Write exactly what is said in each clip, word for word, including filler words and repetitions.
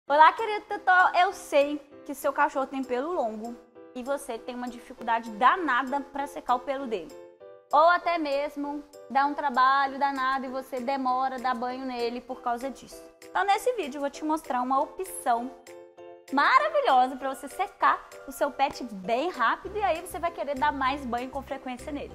Olá, querido tutor, eu sei que seu cachorro tem pelo longo e você tem uma dificuldade danada para secar o pelo dele. Ou até mesmo dá um trabalho danado e você demora a dar banho nele por causa disso. Então nesse vídeo eu vou te mostrar uma opção maravilhosa para você secar o seu pet bem rápido e aí você vai querer dar mais banho com frequência nele.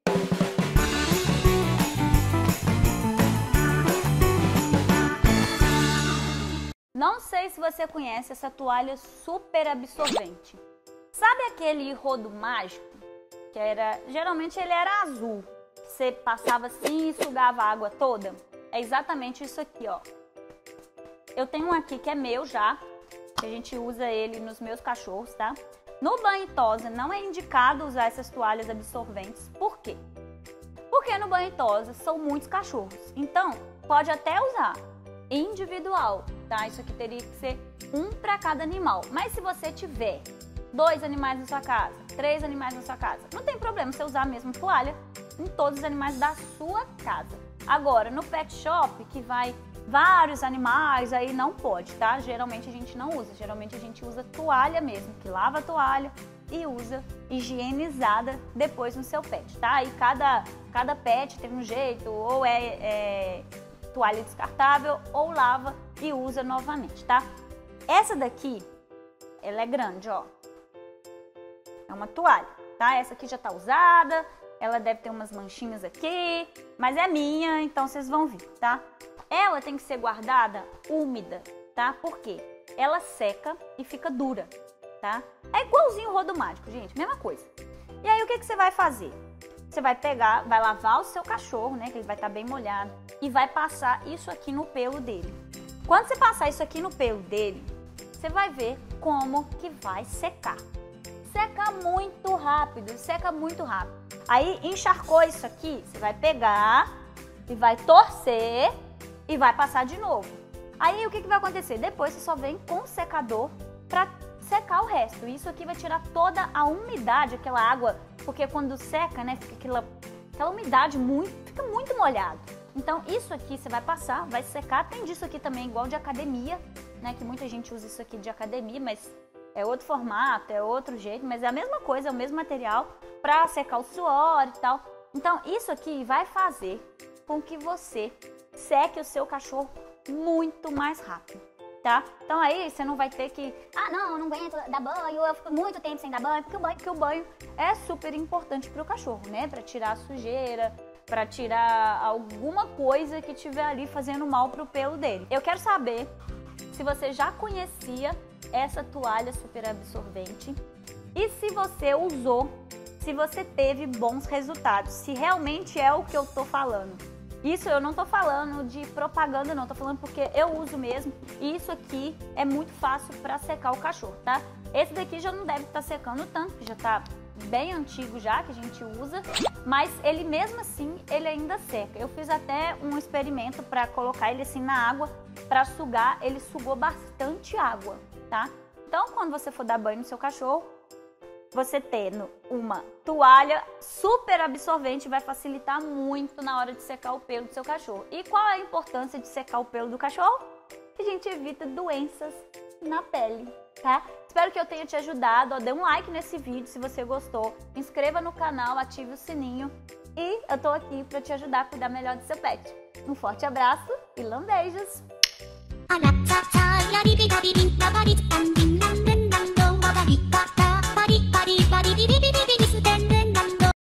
Não sei se você conhece essa toalha super absorvente. Sabe aquele rodo mágico? Que era, geralmente ele era azul. Você passava assim e sugava a água toda? É exatamente isso aqui, ó. Eu tenho um aqui que é meu já, que a gente usa ele nos meus cachorros, tá? No banho e tosa não é indicado usar essas toalhas absorventes. Por quê? Porque no banho e tosa são muitos cachorros. Então, pode até usar individual, tá? Isso aqui teria que ser um para cada animal. Mas se você tiver dois animais na sua casa, três animais na sua casa, não tem problema você usar a mesma toalha em todos os animais da sua casa. Agora, no pet shop, que vai vários animais, aí não pode, tá? Geralmente a gente não usa. Geralmente a gente usa toalha mesmo, que lava a toalha e usa higienizada depois no seu pet, tá? E cada, cada pet tem um jeito, ou é... é toalha descartável ou lava e usa novamente, tá? Essa daqui, ela é grande, ó. É uma toalha, tá? Essa aqui já tá usada, ela deve ter umas manchinhas aqui, mas é minha, então vocês vão ver, tá? Ela tem que ser guardada úmida, tá? Por quê? Ela seca e fica dura, tá? É igualzinho o rodo mágico, gente, mesma coisa. E aí, o que que você vai fazer? Você vai pegar, vai lavar o seu cachorro, né, que ele vai estar bem molhado, e vai passar isso aqui no pelo dele. Quando você passar isso aqui no pelo dele, você vai ver como que vai secar. Seca muito rápido, seca muito rápido. Aí, encharcou isso aqui, você vai pegar e vai torcer e vai passar de novo. Aí, o que que vai acontecer? Depois você só vem com o secador para secar o resto. Isso aqui vai tirar toda a umidade, aquela água, porque quando seca, né, fica aquela, aquela umidade muito, fica muito molhado. Então isso aqui você vai passar, vai secar. Tem disso aqui também igual de academia, né, que muita gente usa isso aqui de academia, mas é outro formato, é outro jeito, mas é a mesma coisa, é o mesmo material para secar o suor e tal. Então isso aqui vai fazer com que você seque o seu cachorro muito mais rápido. Tá? Então aí você não vai ter que, ah não, eu não aguento dar banho, eu fico muito tempo sem dar banho, porque o banho, porque o banho é super importante para o cachorro, né? Para tirar a sujeira, para tirar alguma coisa que tiver ali fazendo mal pro pelo dele. Eu quero saber se você já conhecia essa toalha super absorvente e se você usou, se você teve bons resultados, se realmente é o que eu tô falando. Isso eu não tô falando de propaganda não, tô falando porque eu uso mesmo e isso aqui é muito fácil para secar o cachorro, tá? Esse daqui já não deve estar secando tanto, porque já tá bem antigo já, que a gente usa, mas ele mesmo assim, ele ainda seca. Eu fiz até um experimento para colocar ele assim na água, para sugar, ele sugou bastante água, tá? Então quando você for dar banho no seu cachorro, você tendo uma toalha super absorvente vai facilitar muito na hora de secar o pelo do seu cachorro. E qual é a importância de secar o pelo do cachorro? Que a gente evita doenças na pele, tá? Espero que eu tenha te ajudado. Ó, dê um like nesse vídeo se você gostou. Inscreva no canal, ative o sininho. E eu tô aqui para te ajudar a cuidar melhor do seu pet. Um forte abraço e lambejos!